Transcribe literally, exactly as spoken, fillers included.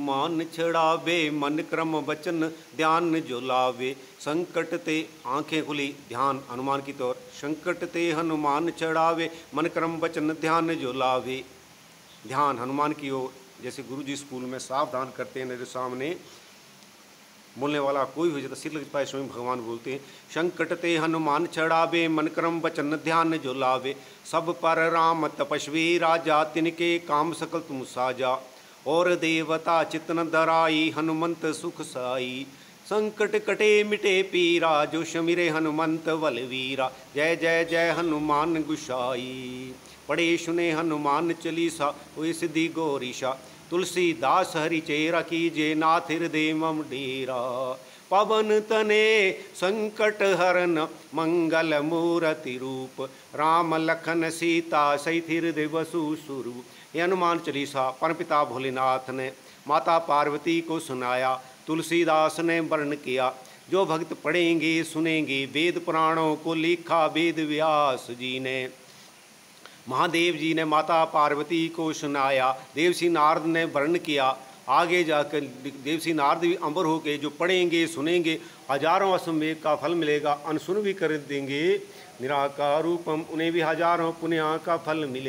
हनुमान छड़ावे, मन क्रम वचन ध्यान जो लावे। संकट ते आंखें खुली, ध्यान हनुमान की तौर। संकट ते हनुमान छड़ावे, मन क्रम वचन ध्यान जो लावे। ध्यान हनुमान की ओर। जैसे गुरु जी स्कूल में सावधान करते हैं, मेरे सामने बोलने वाला कोई हो जाता, सिर लग पाए स्वयं भगवान बोलते हैं, संकट ते हनुमान छड़ावे, मन क्रम वचन ध्यान जो लावे। सब पर राम तपस्वी राजा, तिनके काम सकल तुम साजा। और देवता चितन धराई, हनुमंत सुख साई। संकट कटे मिटे पीरा, जो शमिरे हनुमंत बलवीरा। जय जय जय हनुमान गुसाई। पढ़े सुने हनुमान चालीसा, हुई सिद्धि गौरीशा। तुलसीदास हरि चेरा, कीजे नाथ हृदय मम डेरा। पवन तने संकट हरन, मंगल मूर्ति रूप। राम लखन सीता, सहित हृदय वसु स्वरूप। ये हनुमान चालीसा परमपिता भोलेनाथ ने माता पार्वती को सुनाया, तुलसीदास ने वर्ण किया। जो भक्त पढ़ेंगे सुनेंगे, वेद पुराणों को लिखा वेद व्यास जी ने। महादेव जी ने माता पार्वती को सुनाया, देवसी नारद ने वर्ण किया। आगे जाकर देवसी नारद भी अमर होके जो पढ़ेंगे सुनेंगे, हजारों अश्वमेघ का फल मिलेगा, अनसुन भी कर देंगे निराकार रूपम, उन्हें भी हजारों पुण्य का फल मिले।